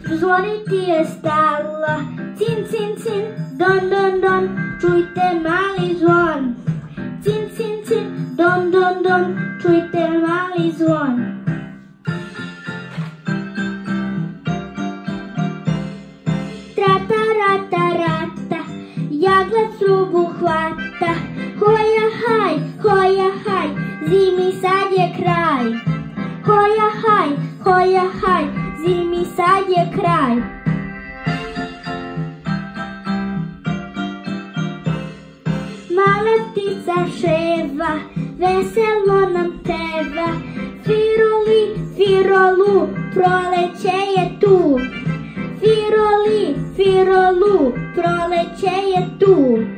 zvoniti je stala. Cin, cin, cin, don, don, don, čujte mali zvon. Cin, cin, cin, don, don, don, čujte mali zvon. Trata, rata, rata, jaglac trubu hvata. Hoja, haj, zimi sad je kraj. Hoja, haj, zimi sad je kraj. Mala ptica ševa, veselo nam peva. Firoli, firolu, proleće je tu. Firoli, firolu, proleće je tu.